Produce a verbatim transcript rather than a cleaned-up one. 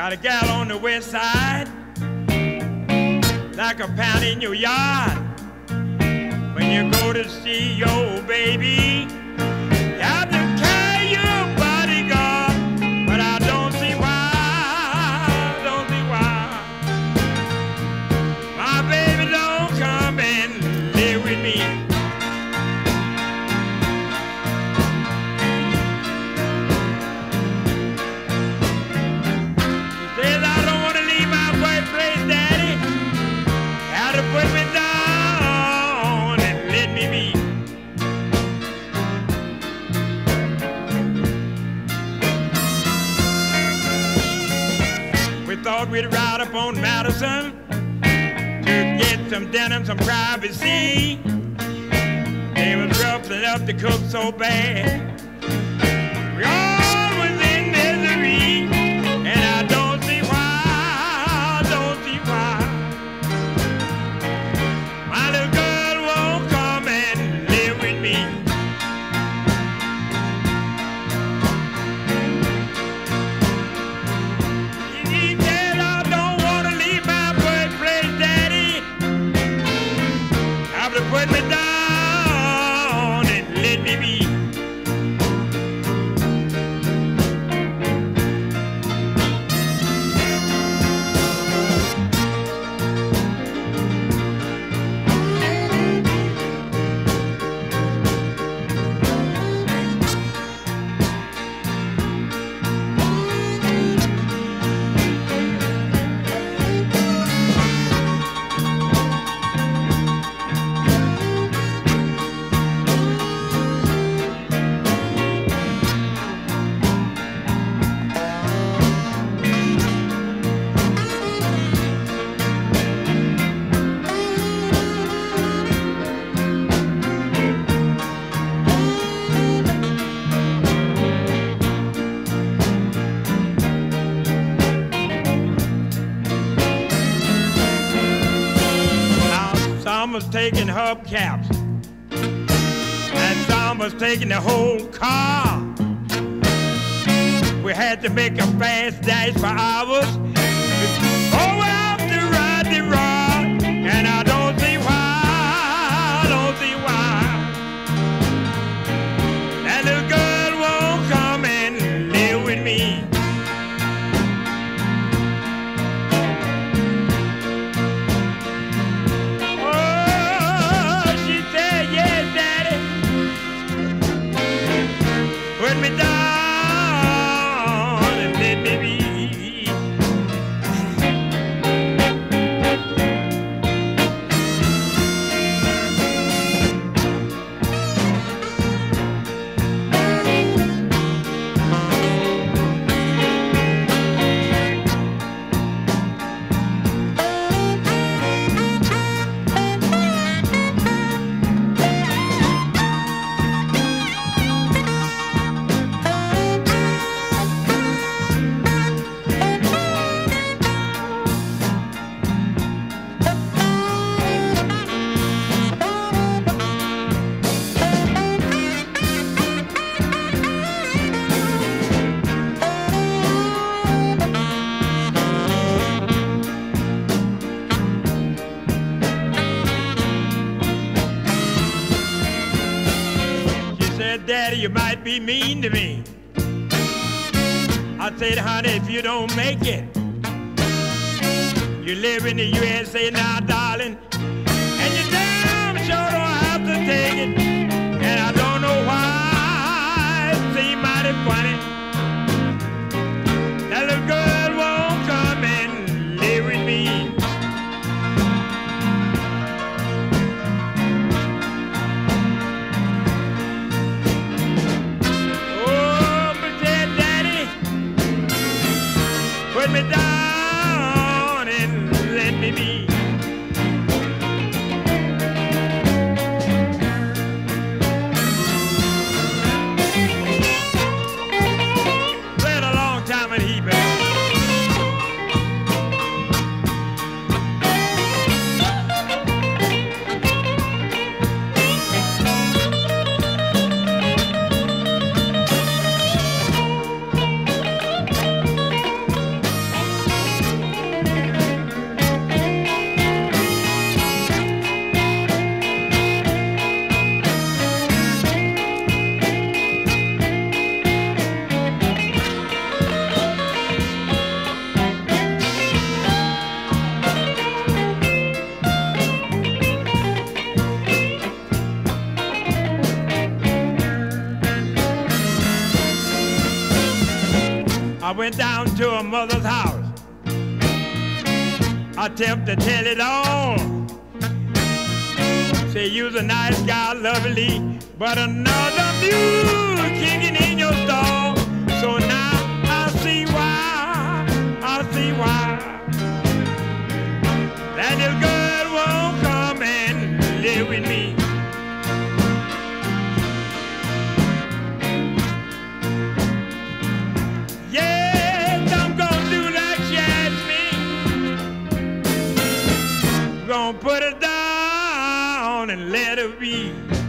Got a gal on the west side, like a pound in your yard. When you go to see your baby, you have to carry your bodyguard. But I don't see why, don't see why my baby don't come and live with me. She says I don't want to leave my birthplace, Daddy. Have to put me down and let me be. We thought we'd ride up on Madison to get some dinner, some privacy. They was ruffling up the cook so bad. We all was in misery, and I don't see why, don't see why my little girl won't come and live with me. She said I don't want to leave my birthplace, Daddy. Have to put me down and let me be. Some was taking hubcaps, and some was taking the whole car. We had to make a fast dash for hours. Oh, out to ride the rod, and I don't see why, I don't see why that little girl won't come and live with me. Put me down and let me be. Daddy, you might be mean to me. I said, honey, if you don't make it, you live in the U S A now, darling, and you damn sure don't have to take it. And I don't know why it seems mighty funny that little girl won't come and live with me. Put me down and let me be. I went down to her mother's house. I attempted to tell it all. Say you's a nice guy, Lovely, but another mule kicking in your stall. So now I see why, I see why that this girl won't come and live with me. Yes, I'm gonna do like she asked me. I'm gonna put her down and let her be.